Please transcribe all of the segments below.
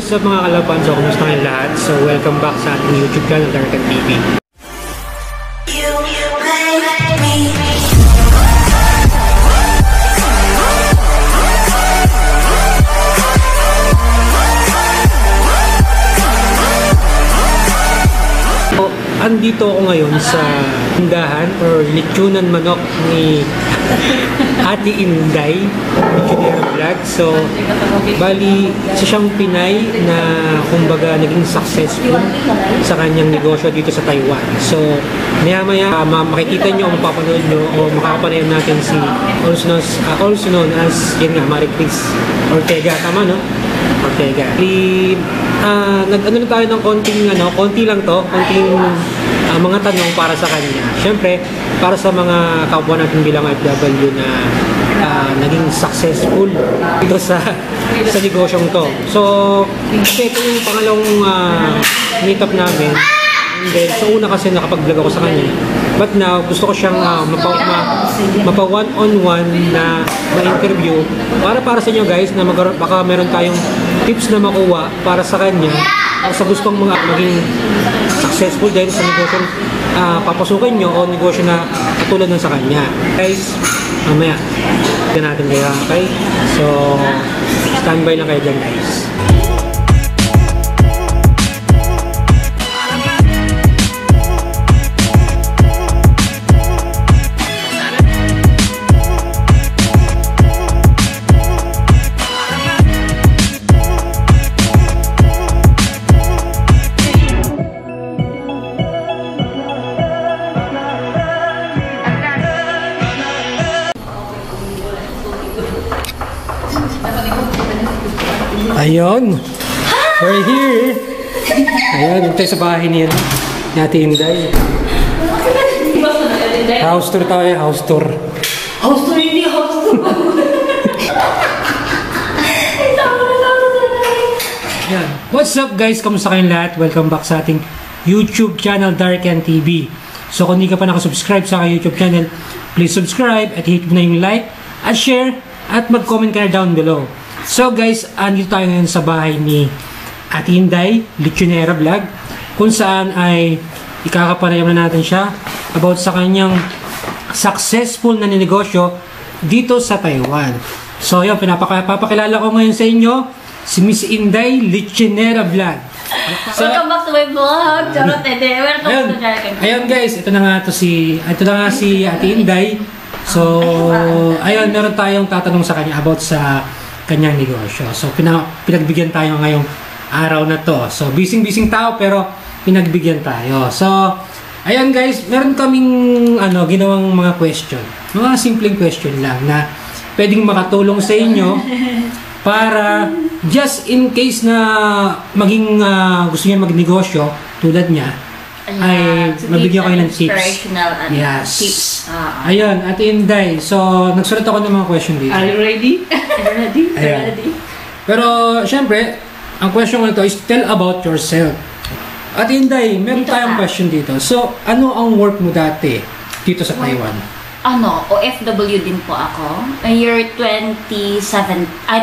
What's up mga kalaban? So, kumusta kayong lahat? So, welcome back sa ating YouTube channel, Darken TV. So, andito ako ngayon sa tindahan or lechonan manok ni Ate Inday, Lechonera Vlog. So, bali, isa siyang Pinay na kumbaga naging successful sa kanyang negosyo dito sa Taiwan. So, maya-maya makikita nyo o mapapanood nyo o makakapanayan natin si also known as, yun nga, Marie Chris Ortega. Tama, no? Ortega. Nag-ano na tayo ng konti lang to, konting mga tanong para sa kanya. Siyempre, para sa mga kapwa natin bilang FW na naging successful dito sa negosyong to. So, kasi ito yung pangalawang meetup namin. And then, so una kasi nakapag-vlog ako sa kanya. But now, gusto ko siyang mapa one-on-one na ma-interview para sa inyo guys na baka meron tayong tips na makuha para sa kanya o sa gustong maging successful din sa negosyong papasukin nyo o negosyo na katulad ng sa kanya. Guys, mamaya tignan natin kayo, okay? So, standby lang kayo dyan guys. Ayun! We're here! Ayun, yung tayo sa bahay niya. Ni Ate Inday. House tour tayo, house tour. House tour, hindi house tour! Yan. What's up guys? Kamusta kayong lahat? Welcome back sa ating YouTube channel, Darken TV. So kung hindi ka pa nakasubscribe sa aking YouTube channel, please subscribe at hit mo na yung like at share at mag-comment ka na down below. So guys, andito tayo ngayon sa bahay ni Ate Inday, Lechonera Vlog, kung saan ay ikakapanayam na natin siya about sa kanyang successful na negosyo dito sa Taiwan. So yun, papakilala ko ngayon sa inyo si Miss Inday, Lechonera Vlog. So, welcome back to my vlog! Charot, welcome to Darken. Ayun guys, ito na nga si Ate Inday. So, ayun, meron tayong tatanong sa kanya about sa kanyang negosyo. So, pinagbigyan tayo ngayong araw na to. So, busy-busy tao pero pinagbigyan tayo. So, ayun guys, meron kaming ginawang mga question. Mga simpleng question lang na pwedeng makatulong sa inyo para just in case na maging gusto niya magnegosyo tulad niya, ay mabigyan kayo ng tips. Inspirational tips. Ayun, Ate Inday. So, nagsulat ako ng mga question dito. Are you ready? Ready? Pero, syempre, ang question ko nito is tell about yourself. Ate Inday, meron tayong question dito. So, ano ang work mo dati dito sa Taiwan? OFW din po ako. Year 2007.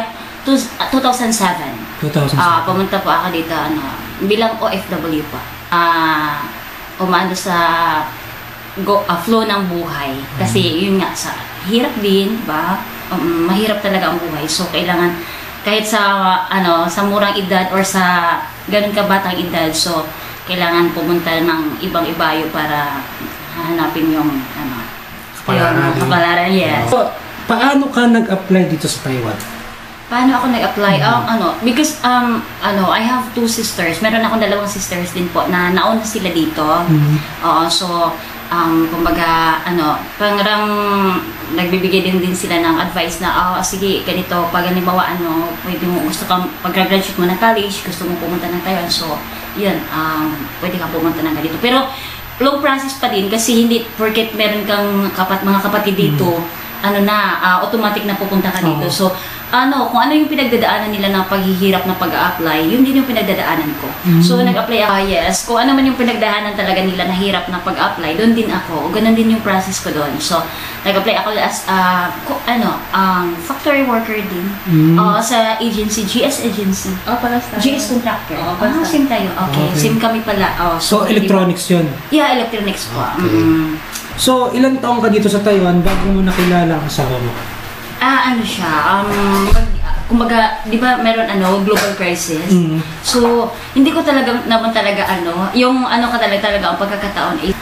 2007. Pumunta po ako dito, bilang OFW po. Umano sa flow ng buhay. Kasi yun nga, sa hirap din, ba? Mahirap talaga ang buhay. So, kailangan, kahit sa murang edad or sa ganun kabatang edad, so, kailangan pumunta ng ibang-ibayo para hanapin yung, kapalaran, yes. So, paano ka nag-apply dito sa Taiwan? Paano ako nag-apply? Because I have two sisters. Meron akong dalawang sisters din po na nauna sila dito. So kumbaga parang nagbibigay din sila ng advice na sige, ganito, pag halimbawa pwede mo, gusto kang pag-graduate mo ng college, gusto mo pumunta ng Taiwan, so yun, pwede kang pumunta ng ganito. Pero long process pa din kasi hindi porket meron kang mga kapatid dito, automatic na pupunta ka dito. So kung ano yung pinagdadaanan nila ng paghihirap na pag-a-apply, yun din yung pinagdadaanan ko. So, nag-apply ako, yes. Kung ano man yung pinagdaanan talaga nila na hirap na pag-apply, doon din ako. Ganun din yung process ko doon. So, nag-apply ako as, factory worker din. Sa agency, GS agency. Palas tayo. GS contractor. palas tayo. Same tayo. Okay. Okay. Same kami pala. So, electronics yun. Yeah, electronics po. Okay. So, ilang taong ka dito sa Taiwan bago mo nakilala ang asawa mo? Ano siya, kumbaga, di ba meron global crisis? So, hindi ko talaga naman talaga yung talaga ang pagkakataon is,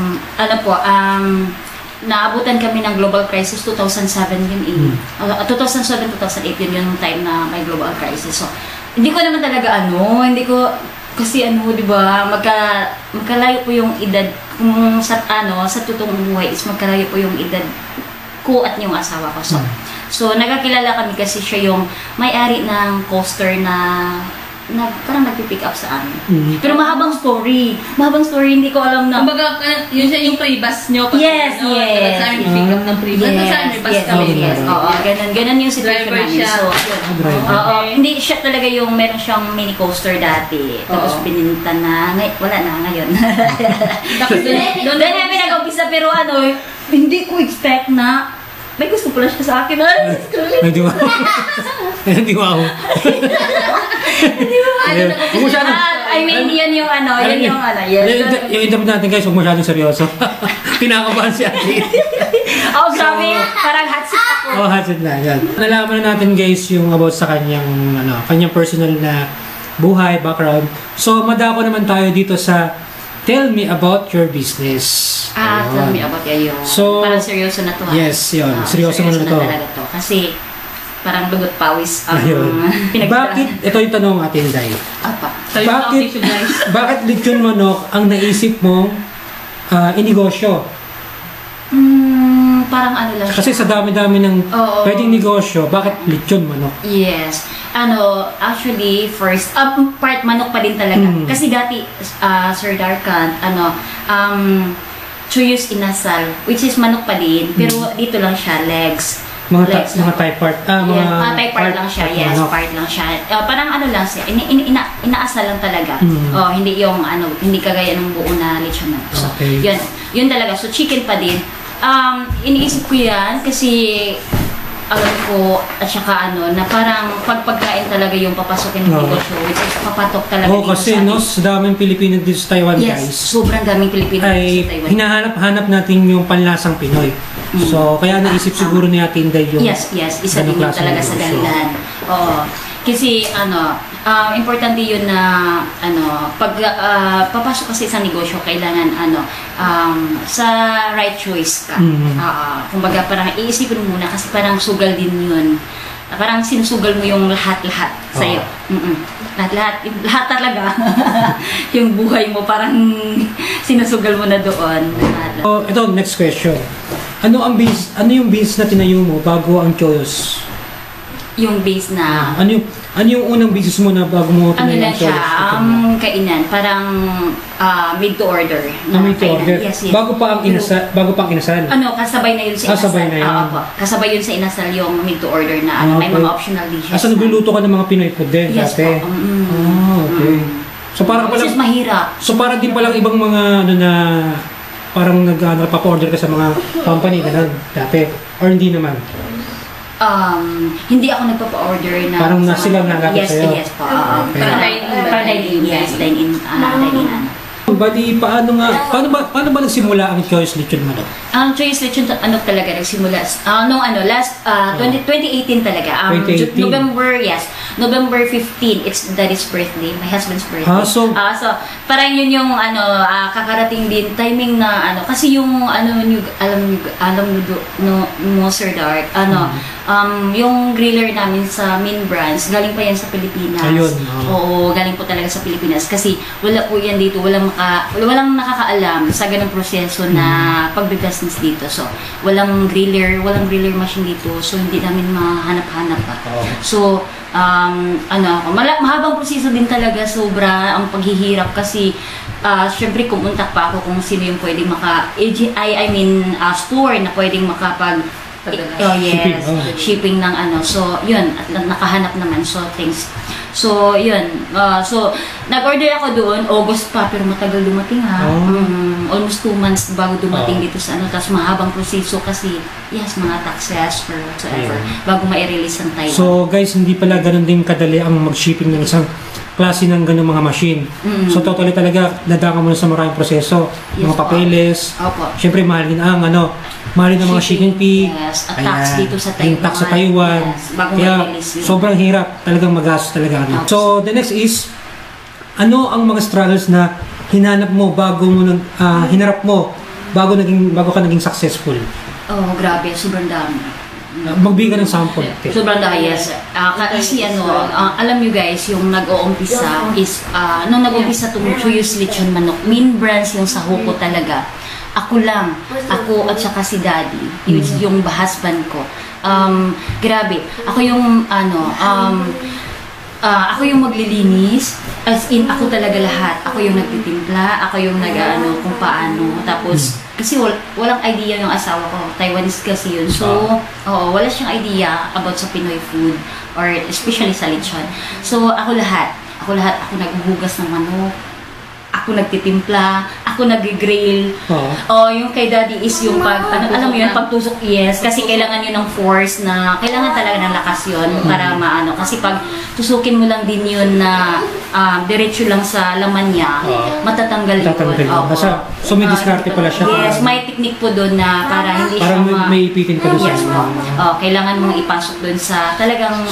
naabutan kami ng global crisis 2007 yun 2007-2008 yun yung time na may global crisis. So, hindi ko naman talaga kasi di ba, magkalayo po yung edad kung sa totoong buhay is magkalayo po yung edad ko at yung asawa ko. So nagkakilala kami kasi siya yung may-ari ng coaster na parang nagpipick up sa amin. Pero mahabang story, hindi ko alam na. Kumbaga, yun siya yung pre-bus nyo. Yes. Sa amin, pick up ng pre-bus. Saan may bus kami? Yes. Oo, ganun yung situation Driver namin. siya. So, Driver. hindi siya talaga yung meron siyang mini coaster dati. Tapos bininta na, wala na ngayon. Doon na namin nag-umpisa, pero hindi ko expect na may gusto pala siya sa akin. Hindi mo. Hindi mo ako. I mean, yun yung yes. Yung interview natin guys, huwag masyadong seryoso. Kinakabahan si Ate. Grabe. Parang hot seat ako. Hot seat na. Yan. Nalaman na natin guys yung about sa kanyang personal na buhay, background. So, madako naman tayo dito sa Tell Me About Your Business. Tell me about yung parang seryoso na to. Yes, yun. Seryoso na to. Talaga to. Kasi parang dugot pawis ang Bakit, ito yung tanong atin, Day. Bakit lechon manok ang naisip mong inegosyo? Parang lang Kasi siya. sa dami-dami ng pwedeng negosyo, bakit lechon manok? Yes. Actually, first, part manok pa din talaga. Kasi dati, Sir Darkan, chuyos inasal, which is manok pa din, pero dito lang siya, legs. Mga Thai part. Mga Thai part lang siya, yes, manok. part lang siya. Parang lang siya, inaasal lang talaga. Hindi yung, hindi kagaya ng buo na lechon manok. So, Okay. yun talaga. So, chicken pa din. Iniisip ko yan kasi alam ko at saka na parang pagpagkain talaga yung papasokin ng negosyo, which is papatok talaga dito kasi sa atin. sa daming Pilipino dito sa Taiwan, Yes, guys, sobrang daming Pilipino ay sa Taiwan. hinahanap-hanap natin yung panlasang Pinoy. So, kaya naisip siguro ni Ate Inday yung Yes, isa din yun klaseng talaga sa negosyo. dahilan. Oo. Kasi importante yun na pag papasok kasi sa negosyo, kailangan sa right choice ka. Kumbaga parang iisipin mo muna kasi parang sugal din yun. Parang sinusugal mo yung lahat-lahat sa'yo. Lahat talaga. Yung buhay mo parang sinusugal mo na doon. So, ito, next question. Ano yung business na tinayo mo bago ang Choyos? Yung base na Ano yung unang business mo na bago mo tinayo lang ang siya, Choyos? kainan, parang made to order. Made to kainan. order? Yes. Bago pa ang inasal? Kasabay na yun sa inasal. Kasabay na yun. Opo. Kasabay yun sa inasal yung made to order na may Okay. mga optional dishes. So, nagluluto ka ng mga Pinoy food din Yes dati? po. Okay. So, parang Which is mahirap. So, parang din palang ibang mga na parang nagpapa-order ka sa mga company ganun dati? Or hindi naman? Hindi ako nagpapa-order na Parang sila nagagap sa'yo? Yes po. Okay. Para dine-in. Yes, dine-in. Bali, paano ba nagsimula ang Choice Lechon Manok? Ang Choice Lechon talaga nagsimula last 2018 talaga. 2018. November 15, it's daddy's birthday, my husband's birthday. So parang yun yung kakarating din timing na kasi yung alam mo Sir Dark, yung griller namin sa main branch, galing pa yan sa Pilipinas. Ayun. Oo, galing po talaga sa Pilipinas kasi wala po yan dito, walang nakakaalam sa ganung proseso na pagbe-business dito. So, walang griller machine dito. So, hindi namin mahanap-hanap pa. So, mahabang proseso din talaga, sobra ang paghihirap kasi syempre kumuntak pa ako kung sino yung pwedeng store na pwedeng Padala. yes, Shipping, shipping ng ano. So, yun, at nakahanap naman. So, things. So, yun. So, nag-order ako doon, August pa, pero matagal dumating ha. Almost 2 months bago dumating dito sa ano. Tapos mahabang proseso kasi, yes, mga taxes or whatsoever, bago ma-release ang Taiwan. So guys, hindi pala ganun din kadali ang mag-shipping ng isang klase ng ganung mga machine. So totally talaga dadaan ka muna sa maraming proseso, Yes, mga papeles. Opo. Siyempre mahal din ang mahal din ang mga shipping fee. Yes, at tax dito sa Yung tax sa Taiwan. Yes, bago Kaya ma-release yun. sobrang hirap, talagang magastos talaga. Opo. So the next is, ano ang mga struggles na hinanap mo bago mo hinarap mo bago ka naging successful? Oh, grabe, sobrang dami. Magbigay ka ng sample. Okay. Sobrang dahil, yes. Kasi alam nyo guys, yung nag-uumpisa is, nung nag-uumpisa itong Chuyus Lechon Manok, main brands yung sa Huko talaga. Ako lang, ako at saka si Daddy, which is yung husband ko. Grabe, ako yung, ako yung maglilinis, as in, ako talaga lahat. Ako yung nagtitimpla, ako yung kung paano. Tapos, kasi walang idea yung asawa ko. Taiwanese kasi yun. So, wala siyang idea about sa Pinoy food or especially sa lechon. So, ako lahat. Ako naghuhugas ng manok. Ako nagtitimpla, ako nag-grill. Yung kay Daddy is yung alam mo yun, pagtusok, yes. Kasi kailangan yun ng force na, kailangan talaga ng lakas yun para maano. Kasi pag tusukin mo lang din yun na diretso lang sa laman niya, matatanggal yun. Basta, so may diskarte pala siya. Yes, may technique po doon na para hindi siya may ipitin ka doon yes, sa kailangan mong ipasok doon sa talagang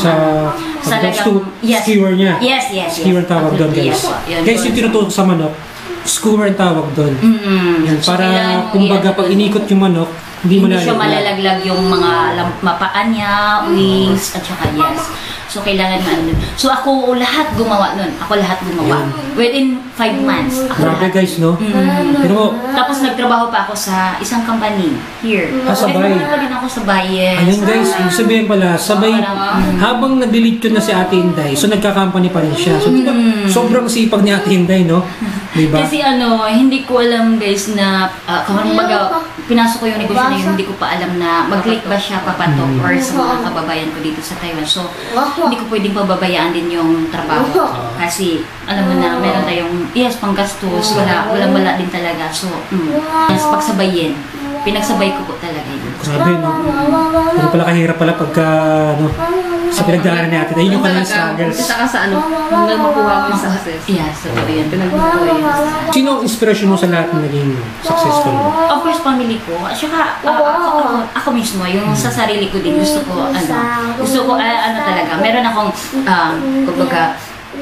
skewer niya. Yes. Skewer tawag doon, guys. Guys, yung tinutusok sa manok, skewer ang tawag doon. Yan, para kumbaga pag inikot yung manok, hindi siya malalaglag yung mga mapaan niya, wings, at saka yes. So, kailangan na So, ako lahat gumawa nun. Ako lahat gumawa. Within 5 months. Grabe guys, no? Pero mo, tapos nagtrabaho pa ako sa isang company here. Sabay. Nagtrabaho din ako sa bayan. Ayun guys, ibig sabihin pala, sabay, habang nag-delete yun na si Ate Inday, so nagka-company pa rin siya. So, diba, sobrang sipag ni Ate Inday, no? Diba? Kasi hindi ko alam guys na, kumbaga, pinasok ko yung negosyo na yun, hindi ko pa alam na mag-click ba siya papatok or sa mga kababayan ko dito sa Taiwan. So, hindi ko pwedeng pababayaan din yung trabaho ko. Kasi, alam mo na, meron tayong, yes, panggastos, walang din talaga. So, yes, pagsabayin. Pinagsabay ko po talaga yun. Grabe, no? Pero pala kahirap pala pagka, sa pinagdaanan ni Ate. Ayun yung kanyang struggles. Saka sa hanggang makuha mo yung success. Yes, totoo yun. Pinagbubuhay yun. Sino ang inspiration mo sa lahat ng naging successful mo? Of course, family ko. At saka, ako mismo, yung sa sarili ko din, gusto ko talaga. Meron akong, kumbaga,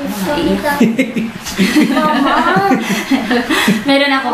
meron akong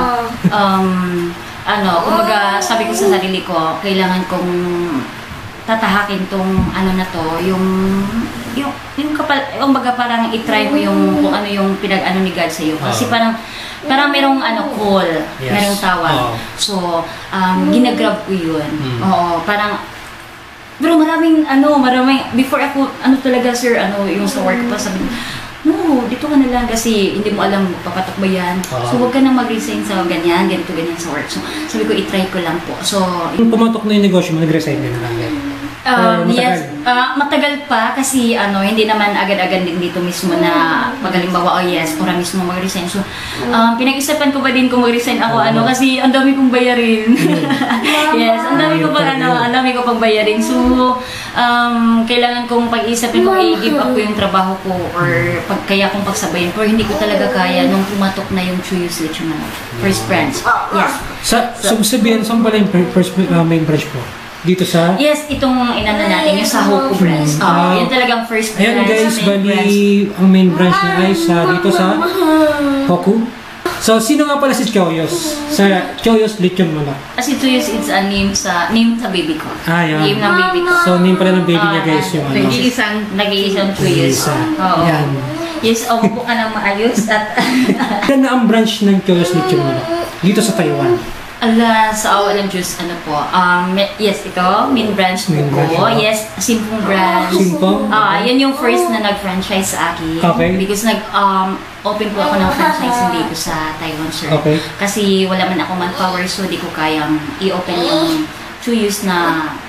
kumbaga, sabi ko sa sarili ko, kailangan kong tatahakin tong na to, yung kumbaga parang i-try mo yung kung ano yung pinag-ano ni God sa iyo. Kasi parang merong call, merong tawag. So, ginagrab ko yun. Oo, parang pero maraming before ako talaga sir, yung sa work pa sabi no, dito ka na lang kasi hindi mo alam papatok ba yan. So, huwag ka nang mag-resign sa ganyan sa work. So, sabi ko, i-try ko lang po. So, Kung pumatok na yung negosyo mo, nag-resign ka na lang yan? yes, matagal pa kasi hindi naman agad-agad din dito mismo na paghalimbawa, ora mismo mag-resign. So, pinag-isapan ko ba din kung mag-resign ako, kasi ang dami kong bayarin. Yes, ang dami ko pang bayarin. So, kailangan kong pag-isapin kung i-give up ko yung trabaho ko or kaya kong pagsabayin. Pero hindi ko talaga kaya nung pumatok na yung Chuyus Lechon Manok. First branch. Yes. So, sabihin, saan pala yung first main branch po? Dito sa? Yes, itong natin, yung sa Huko branch. Yun talagang first branch. Ayan guys, bali, ang main branch niya ay dito sa Huko. So, sino nga pala si Choyos? Sa Choyos Lechon Manok. As in, Chuyus, it's a name sa baby ko. Yan. Name ng baby ko. So, name pala ng baby niya guys yung Nag-iisang Chuyus. Oo. Yan. Yes, upo ka ng maayos at Yan na ang branch ng Choyos Lechon Manok dito sa Taiwan. sa awa ng Diyos, yes, ito, main branch ko. Yes, Simpong branch. Simpong? Yan yung first na nag-franchise sa akin. Okay. Because open po ako ng franchising dito sa Taiwan, sir. Okay. Kasi wala man ako manpower, so di ko kayang i-open yung Chuyus na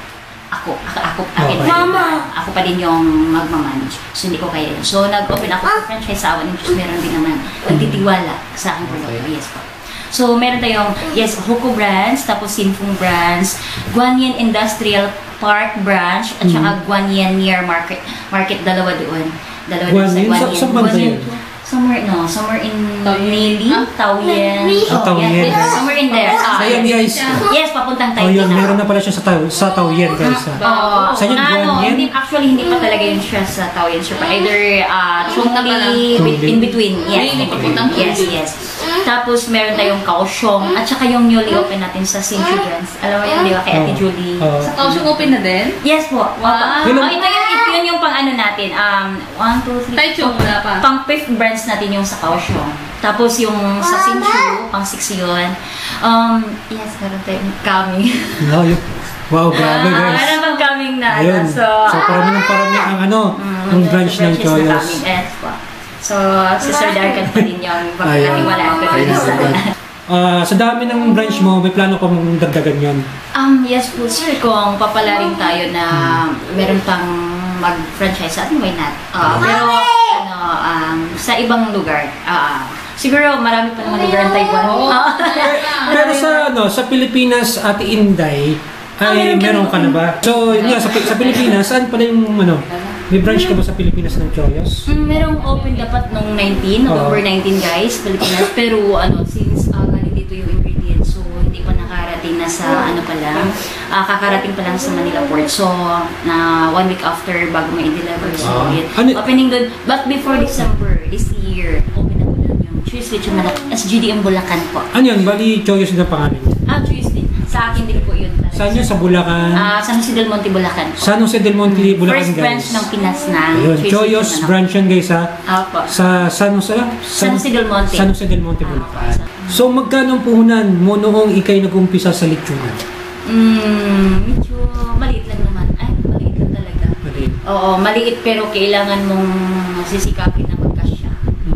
akin pa din. Ako pa din yung magmamanage. So, hindi ko kaya yun. So, nag-open ako sa franchise sa awan ng Diyos. Meron din naman nagtitiwala sa aking produkto. Yes po. So, meron tayong, Huko Brands, tapos Sinfung Brands, Guanyin Industrial Park Branch, at saka Guanyin near Market, dalawa doon. Dalawa doon sa Guanyin. Saan ba yun? Somewhere in Nili, Taoyen. Taoyen. Somewhere in there. So, yan guys. Yes, papuntang Oh, Taoyen. yun, meron na pala siya sa Taoyen, guys. Saan yun, Guanyin? Hindi pa talaga yun siya sa Taoyen. Sure, either Chongli, in between. Yes, yes. Tapos, meron tayong Kaohsiung, at saka yung newly open natin sa St. Julian's. Alam mo yun, di ba? Kay Ate Julie. Sa Kaohsiung open na din? Yes po. Wow. Ito yun yung pang ano natin. 1, 2, 3. Taichung wala pa. Pang 5th brands natin yung sa Kaohsiung. Tapos yung sa Hsinchu, pang 6 yun. Yes, meron tayong coming. Wow, grabe guys. Meron pang coming na. Ayun. So, parami ang ang branch ng Choyos. Yes po. So, si Sir Darkan pa din yung pagkakatiwalaan ko. Sa dami ng branch mo, may plano pa mong dagdagan yun? Yes po sir, kung papalarin tayo na meron pang mag-franchise sa atin, why not? Pero sa ibang lugar, siguro marami pa naman lugar ng Taiwan. Pero sa Pilipinas, Ate Inday, ay meron ka na ba? So, yun nga, sa Pilipinas, saan pala yung may branch ka ba sa Pilipinas ng Choyos? Merong open dapat nung November 19 guys, Pilipinas. Pero since galing dito yung ingredients, so hindi pa nakarating na sa pa lang, kakarating pa lang sa Manila Port. So, 1 week after bago ma-deliver. So, opening doon. But before December, this year, open na po doon yung Choyos Lechon Manok, SGDM Bulacan po. Ano yun? Bali, Choyos na pangalan niya? Choyos din. Sa akin din po yun. Saan yun? Sa Bulacan? San Jose del Monte, Bulacan po. San Jose del Monte, Bulacan, First guys. branch ng Pinas na. Ayun, Choyos branch yan guys ha. Opo. Sa San Jose del Monte. San Jose del Monte, Bulacan. So magkano ang puhunan mo noong ikay nag-umpisa sa lechonan? Medyo maliit lang naman. Maliit lang talaga. Maliit. Oo, maliit pero kailangan mong sisikapin na magkasya.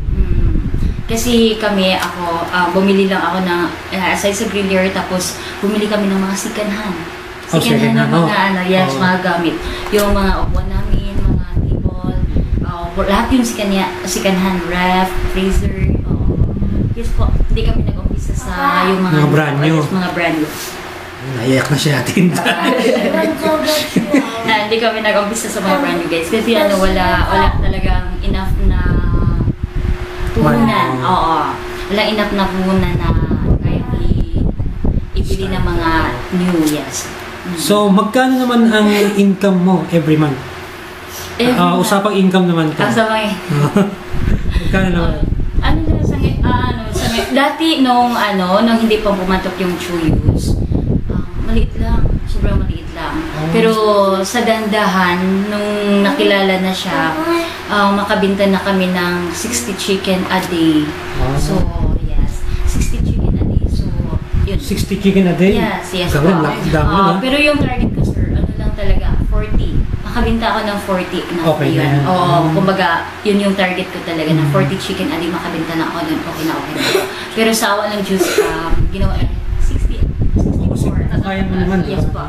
Kasi ako, bumili lang ako ng, aside sa griller, tapos bumili kami ng mga sikanhan. Sikanhan ng mga, mga gamit. Yung mga upuan namin, mga table, lahat yung sikanhan, ref, freezer. Yes po, hindi kami nag-umpisa sa yung mga brand new. Mga brand new. Naiyak na siya atin. Hindi kami nag-umpisa sa mga brand new guys. Kasi wala talagang enough na puhunan. Oo. Walang enough na puhunan na kaya ibili ng mga new, yes. So, magkano naman ang income mo every month? Usapang income naman to. Magkano naman? Dati nung hindi pa pumatok yung Choyos, maliit lang. Sobrang maliit lang. Pero sa dandahan, nung nakilala na siya, makabinta na kami ng 60 chicken a day. So, yes. 60 chicken a day. So, yun. 60 chicken a day? Yes. Pero yung target ko, sir, lang talaga, 40. Makabinta ako ng 40 na okay yun. Na. Kumbaga, yun yung target ko talaga, na 40 chicken a day, makabinta na ako dun. Okay na. Pero sa awa ng juice, ginawa 64. Kaya mo naman, yes po.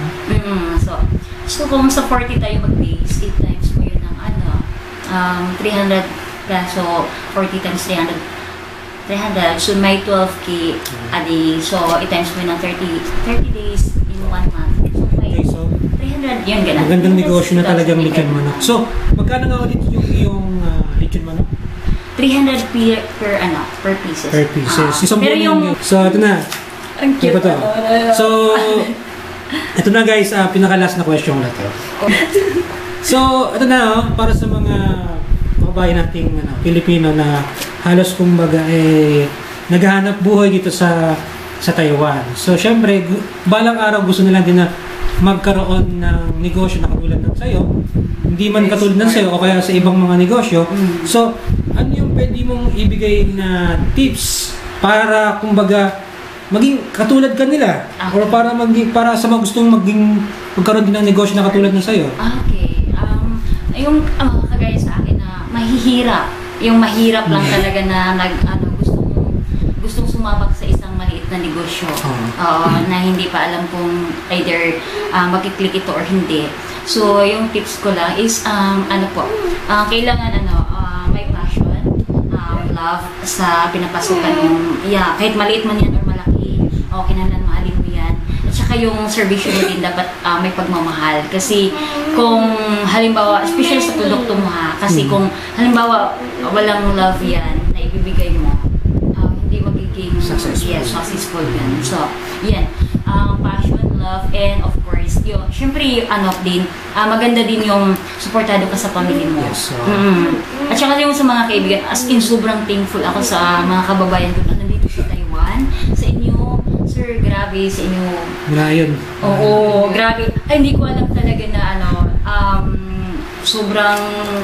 So kung sa 40 tayo mag-base, 8 times po yun ng 300 peso, 40 times 300, so may 12K a day. So 8 times po yun ng 30 days in 1 month. So 300, yun gano'n. Magandang negosyo na talagang lechon manok. So, magkano nga ulit yung lechon manok? 300 per pieces. Per pieces. Isang pero yung... So, ito na. Ang cute. So, ito na guys, pinaka-last na question na to. So, ito na, para sa mga kababayan nating Pilipino na halos kumbaga naghahanap buhay dito sa Taiwan. So, syempre, balang araw gusto nila din na magkaroon ng negosyo na katulad ng sayo. Hindi man katulad ng sayo o kaya sa ibang mga negosyo. So, ano yung pwede mong ibigay na tips para kumbaga maging katulad ka nila or para sa mga gustong magkaroon din ng negosyo na katulad ng sayo? Okay. Yung kagaya sa akin na mahihirap. Yung mahirap lang talaga na gusto mong gustong sumabak sa isang maliit na negosyo na hindi pa alam kung either makiklik ito or hindi. So, yung tips ko lang is, kailangan may passion, love sa pinapasukan yung, kahit maliit man yan or malaki, kinahanglan mahalin mo yan. At saka yung servisyo mo din dapat may pagmamahal. Kasi kung halimbawa, especially sa produkto mo kasi kung halimbawa walang love yan na ibibigay mo, hindi magiging successful yan. So, yan. Passion, love, and of course, syempre, maganda din yung supportado ka sa pamilya mo. Yes, At saka yung sa mga kaibigan, as in, sobrang thankful ako sa mga kababayan ko na nandito sa Taiwan, sa inyo, sir, grabe sa inyo. Ngayon. Oo, grabe. Ay, hindi ko alam talaga na sobrang,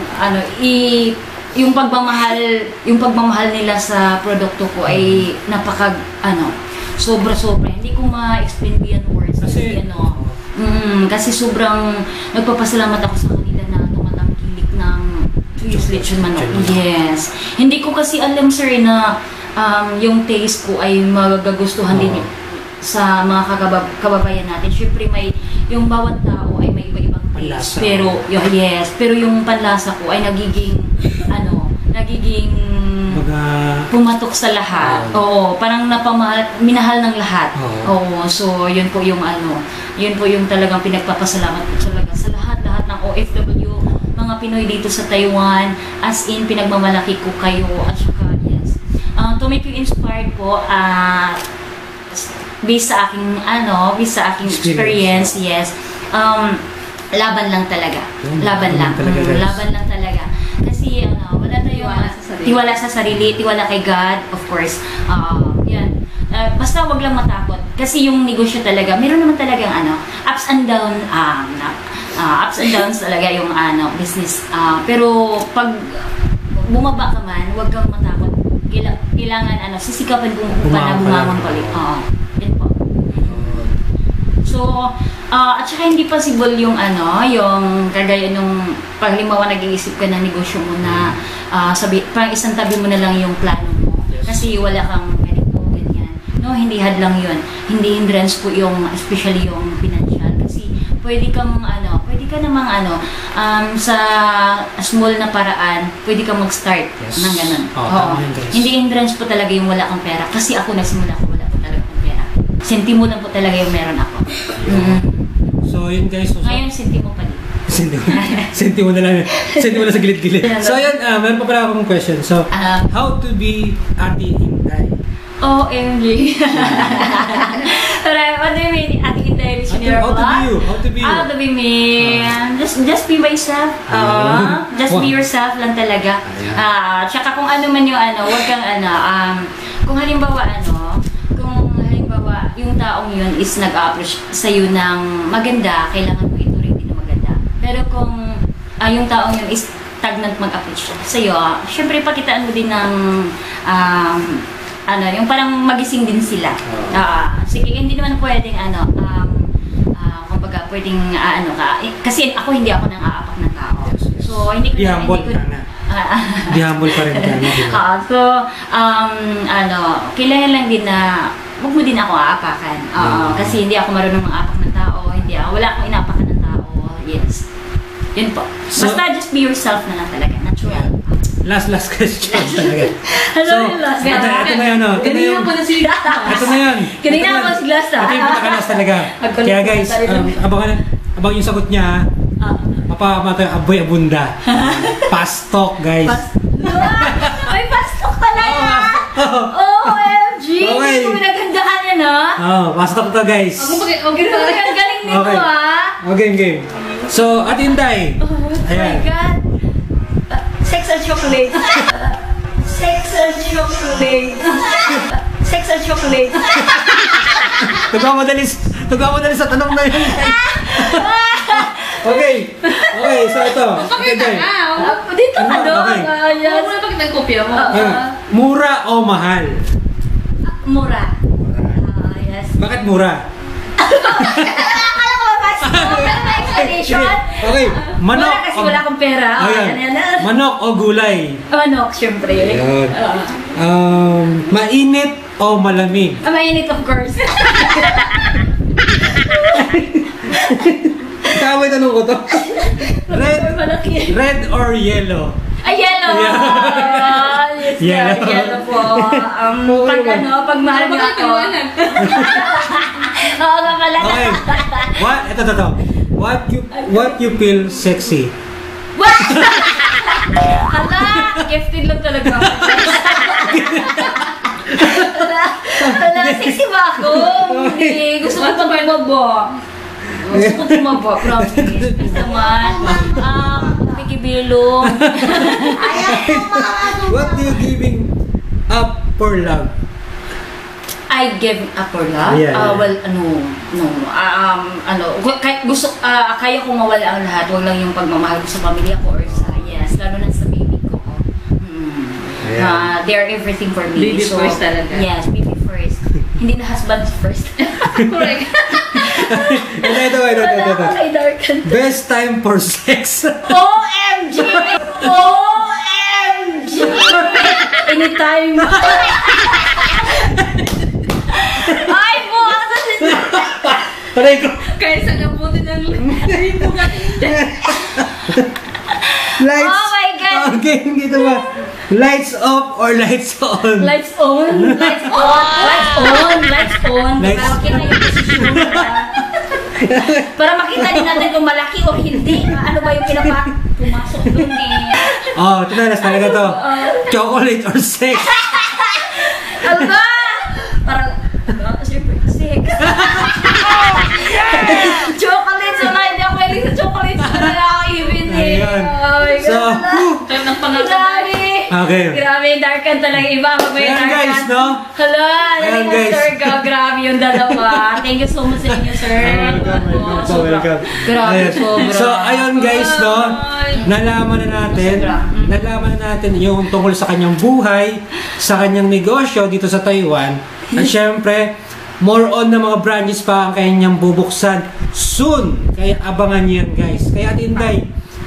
yung pagmamahal nila sa produkto ko ay sobra-sobra. Hindi ko ma-explain beyond words. Kasi sobrang nagpapasalamat ako sa kanila na tumatangkilik ng tuyos lechon manok. Yes. Hindi ko kasi alam, sir, na yung taste ko ay magagustuhan din sa mga kababayan natin. Siyempre, yung bawat tao ay may iba-ibang taste. Pero yung panlasa ko ay nagiging pumatok sa lahat. Oo, parang minahal ng lahat. Oo, so yun po yung talagang pinagpapasalamat ko talaga sa lahat ng OFW, mga Pinoy dito sa Taiwan, as in pinagmamalaki ko kayo at saka to make you inspired po based sa aking experience, laban lang talaga. Laban lang talaga. Kasi wala tayong tiwala sa sarili, tiwala kay God, of course. Yan. Basta wag lang matakot. Kasi yung negosyo talaga, meron naman talagang ups and downs talaga yung business. Pero pag bumaba ka man, wag kang matakot. Kailangan sisikapan kung paano bumangon ulit. Yan po. So, at saka hindi possible yung yung kagaya nung paglimbawa nag-iisip ka ng negosyo mo na parang isang tabi mo na lang yung plano mo. Kasi wala kang ganito, ganyan. No, hindi hadlang yun. Hindi hindrance po yung, especially yung financial. Kasi pwede ka namang sa small na paraan, pwede kang mag-start ng ganun. Hindi hindrance po talaga yung wala kang pera. Kasi ako nagsimula ko, wala po talaga akong pera. Sentimo lang po talaga yung meron ako. So, yun guys. Ngayon, sentimo pa din. Sentimo na lang. Sentimo na sa gilid-gilid. So, yun, meron pa pala akong question. So, how to be Ate Inday? OMG. What do you mean, Ate Inday? How to be you? How to be me? Just be myself. Just be yourself lang talaga. Tsaka kung ano man yung huwag kang kung halimbawa yung taong yun is nag-approach sa'yo ng maganda, kailangan mo ito rin din na maganda. Pero kung yung taong yun is stagnant mag-approach sa'yo, syempre pakitaan mo din ng yung parang magising din sila. Sige, hindi naman pwedeng kumbaga pwedeng kasi hindi ako nang aapak ng tao. So hindi ko Di humble pa rin ka. So kailangan lang din na huwag mo din ako aapakan. Kasi hindi ako marunong aapak ng tao, wala akong inaapakan ng tao. Yes. Yun po. So, basta just be yourself na lang talaga. Natural. Last question talaga. Ano yung last? Ito na yun. Kanina po na si Glasa. Ito na yun. Kanina po si Glasa. Ito yung pinaka-last talaga. Kaya guys, abang yung sagot niya, mapamatay aboy abunda. Pastok guys. May pastok talaga! OMG! Okay. Hindi ko pinaghandaan yan pastok to guys. Ang galing nito Okay. So, Ate Inday. Oh my God. Sex and chocolate. Sex and chocolate. Sex and chocolate. Nagmamadalis sa tanong na yun. Okay, so ito. Pakita na. Dito ka doon. Ano mo na pakita yung kopya mo? Mura o mahal? Mura. Yes. Bakit mura? Akala ko ba may explanation? Okay, manok. Mura kasi wala akong pera. Manok o gulay? Manok, syempre. Ayun. Mainit o malamig? Mainit, of course. Tama yung tanong ko to. Malaki. Red or yellow? Ay, yellow! Yes, Yellow. yellow po. Pag mahal niyo ako. Oo nga pala. Okay. Ito. What you feel sexy? Hala, gifted lang talaga ako. Hala, sexy ba ako? Hindi, gusto ko tumaba. Gusto ko tumaba, promise. Please naman. Pikibilong. What do you giving up for love? I give up for love? Yeah. Well, kaya kong mawala ang lahat. Huwag lang yung pagmamahal ko sa pamilya ko or sa, lalo na sa baby ko. They are everything for me. Baby first talaga. Yes, baby first. Hindi na husband first. Correct. Ito. Ay, darken. Best time for sex. OMG! OMG! Anytime. Ay, bukas na sila. Aray ko. Kaya sa nabuti ng libo Lights. Oh my God. Okay, dito ba? Lights off or lights on? Lights on. Lights on. Lights on. Lights on. Lights- Para makita yung posisyon. Para makita din natin kung malaki o hindi. Ano ba yung pumasok dun eh. Oh, tinalas talaga to. Chocolate or sex? Ano ba? Parang, siyempre, sex. Chocolate. So, hindi ako mahilig sa chocolate. So, nakakaibin eh. Ayan. Oh my God. So, Time ng pangalan. Grabe. Okay. Grabe, darkan talaga. Iba ako ba yung Ayan, darkan? guys, no? Hala, Ayan, guys. sir ka. Grabe yung dalawa. Thank you so much sa inyo, sir. Welcome. Grabe, Ayan. sobra. So, ayun guys, no? Nalaman na natin yung tungkol sa kanyang buhay, sa kanyang negosyo dito sa Taiwan. At syempre, more on na mga branches pa ang kanyang bubuksan soon. Kaya abangan niyo yan, guys. Kaya Ate Inday,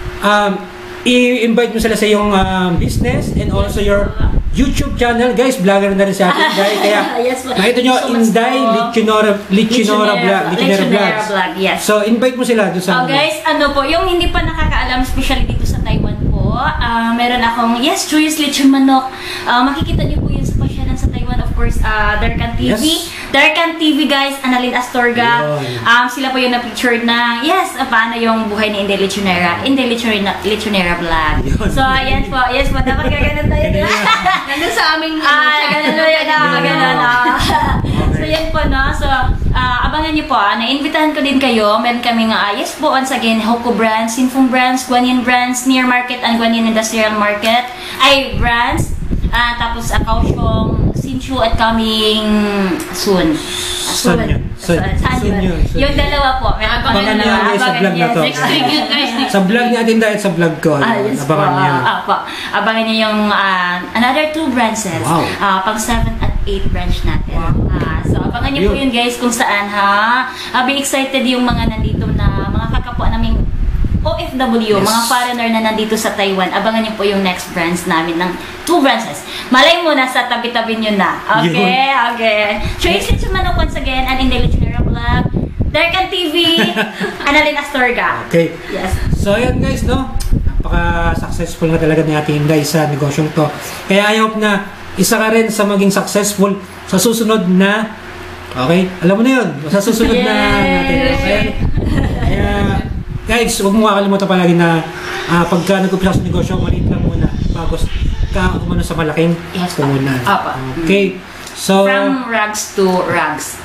i-invite mo sila sa iyong business and also your YouTube channel. Guys, vlogger na rin si Ate Inday. Kaya Yes, po. makita nyo, So much Inday po. Lichionora Lichionera Vlogs. Vlog, yes. So, invite mo sila doon sa... Guys, ano po, yung hindi pa nakakaalam, especially dito sa Taiwan po, meron akong, Chuy's Lechon Manok. Makikita niyo po yun sa pasyanan sa Taiwan, of course, Darkan TV. Yes. Darkan TV, guys, Annalyn Astorga. Yun. Sila po yung na-pictured na, paano yung buhay ni Inday Lechonera Vlog. Yun. So, yes po, dapat gaganon tayo. Nandun sa aming... Ganun na yun ganun. So, yan po, no? So, abangan niyo po, naimbitahan ko din kayo. Meron kaming, po, once again, Hoko Brands, Sinfong Brands, Guanyin Brands, Near Market, and Guanyin Industrial Market. Brands. Tapos, Kaohsiung, Hsinchu, at coming soon. Soon yun. Yung dalawa po. Meron pa Abangan niyo guys sa vlog na to. Next week yun, guys. Sa vlog ni Ate Inday at sa vlog ko. Yes Abangan po. niyo. Abangan niyo yung another 2 branches. Wow. Pang 7 at 8 branch natin. So, abangan niyo po yun guys kung saan be excited yung mga nandito na mga kakapwa naming OFW, Yes. mga foreigner na nandito sa Taiwan. Abangan niyo po yung next branch namin ng 2 branches. Malay mo, nasa tabi-tabi niyo na. Okay, okay. Chuy's Lechon Manok once again, and Inday Lechonera Vlog, Darkan TV, Annalyn Astorga. Okay. Yes. So, ayan guys, no? Napaka-successful na talaga ni Ate Inday sa negosyong to. Kaya I hope na isa ka rin sa maging successful sa susunod na, okay? Alam mo na yun, sa susunod na natin. Kaya, guys, huwag mo kakalimutan palagi na pagka nag-upisa sa negosyo, maliit lang muna bago ka umano sa malaking puhunan. Apa. Okay. So, From rags to rags.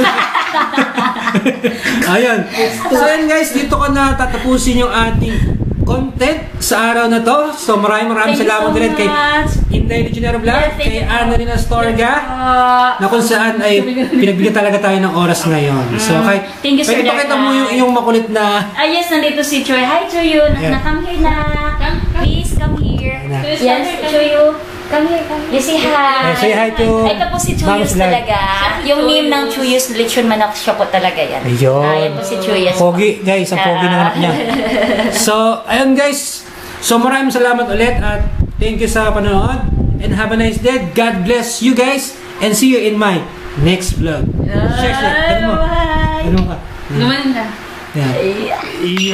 ayun. So, ayan guys, dito ko na tatapusin yung ating content sa araw na to. So, maraming Thank you salamat so din kay much. Inday Lechonera Vlog, Yes, thank kay you. Annalyn Astorga, na kung saan ay pinagbigyan talaga tayo ng oras ngayon. So, kay, Thank you, Sir pwede pakita Darkan. mo yung iyong makulit na... Yes, nandito si Choy. Hi, Choy. Yeah. Come here na. Please, come here. Ayan na. Yes, Choy. Come here, come here. You say hi. Say hi to Ito po si Ma'am's Chuyus Vlog. talaga. Yung name ng Chuyus Lechon Manok, siya po talaga yan. Ayun. Yan po si Chuyus. Pogi, guys. Ang pogi ng anak niya. So, ayun guys. So, maraming salamat ulit at thank you sa panonood. And have a nice day. God bless you guys. And see you in my next vlog. Share. Ano mo? Ano ka? Lumayan na. Yeah.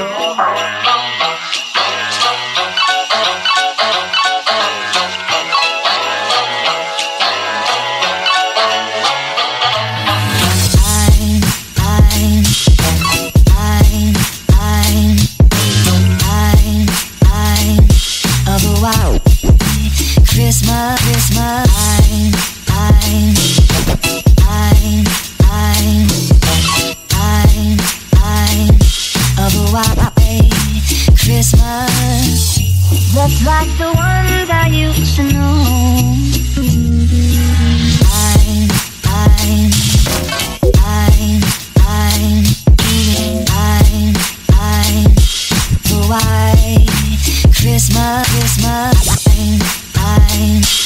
Christmas, Christmas, that's like the ones I used to know. The white Christmas,